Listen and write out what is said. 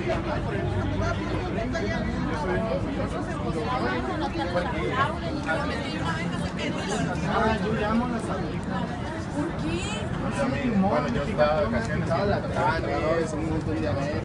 Yo llamo a las amigas. ¿Por qué? Bueno, yo estaba de vacaciones. Estaba la carne, es un montón de